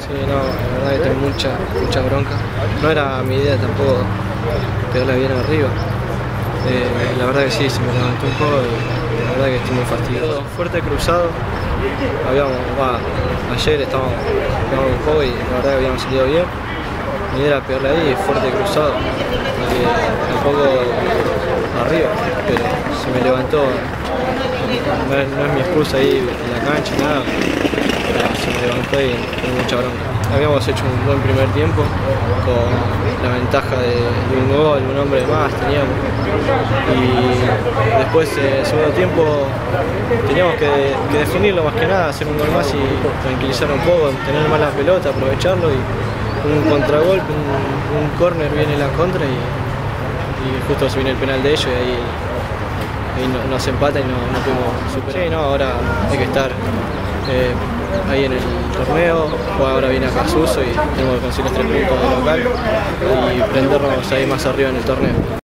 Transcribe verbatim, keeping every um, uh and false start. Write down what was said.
Sí, no, la verdad que tengo mucha, mucha bronca. No era mi idea tampoco pegarle bien arriba. Eh, la verdad que sí, se me levantó un poco y la verdad que estoy muy fastidiado. Fuerte cruzado, habíamos, va, ayer estábamos pegando un poco y la verdad que habíamos salido bien. Mi idea era pegarle ahí, fuerte cruzado, eh, un poco arriba, pero se me levantó. No es, no es mi excusa ahí en la cancha, nada, pero se me levantó y tengo mucha bronca. Habíamos hecho un buen primer tiempo con la ventaja de, de un gol, un hombre más teníamos. Y después, en el segundo tiempo, teníamos que, que definirlo más que nada, hacer un gol más y tranquilizar un poco, tener más la pelota, aprovecharlo y un contragolpe, un, un córner viene la contra y, y justo se viene el penal de ellos y ahí, ahí no, nos empata y no, no pudimos superar. Sí, no, ahora hay que estar eh, ahí en el torneo, ahora viene acá Suso y tenemos que conseguir los tres puntos de local y prendernos ahí más arriba en el torneo.